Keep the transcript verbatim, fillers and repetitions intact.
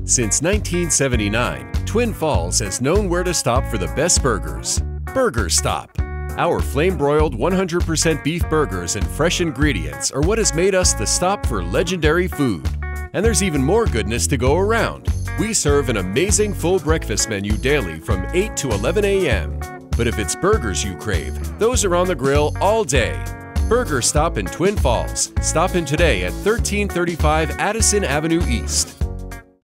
Since nineteen seventy-nine, Twin Falls has known where to stop for the best burgers. Burger Stop. Our flame-broiled one hundred percent beef burgers and fresh ingredients are what has made us the stop for legendary food. And there's even more goodness to go around. We serve an amazing full breakfast menu daily from eight to eleven a m But if it's burgers you crave, those are on the grill all day. Burger Stop in Twin Falls. Stop in today at thirteen thirty-five Addison Avenue East.